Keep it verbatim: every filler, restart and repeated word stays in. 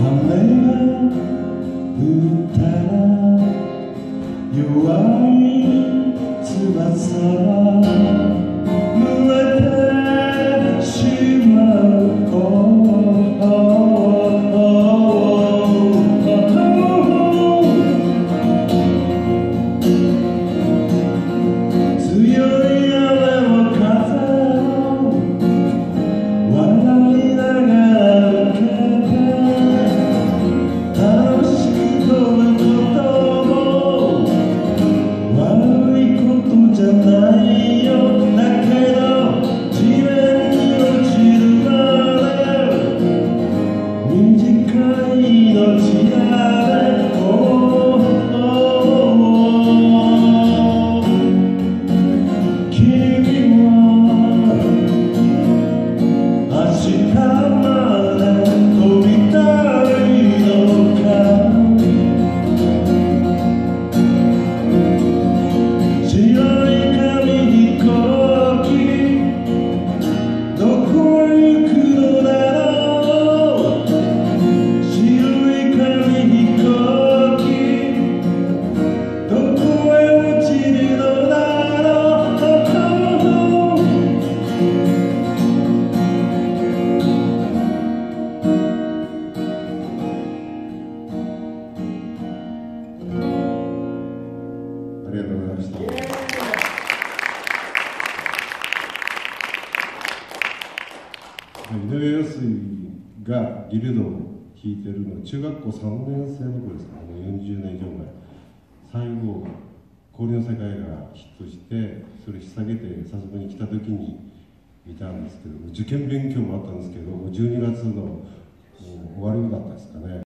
弱い翼は濡れてしまう、oh, oh, oh, oh. 強い雨も風を笑いながら受けて楽しく飛ぶことも悪いことじゃないよ。だけど地面に落ちるまで短い命だね、oh, oh, oh. 君は明日まで飛びたいのか。白い紙飛行機どこへ行くのだろう。白い紙飛行機どこへ落ちるのだろう。ありがとうございました。井上陽水がギルドを弾いてるのは中学校さんねん生の頃ですかね、よんじゅうねん以上前。最後氷の世界がヒットして、それ引っ提げて佐世保に来た時に見たんですけど、受験勉強もあったんですけど、じゅうにがつの終わりだったですかね。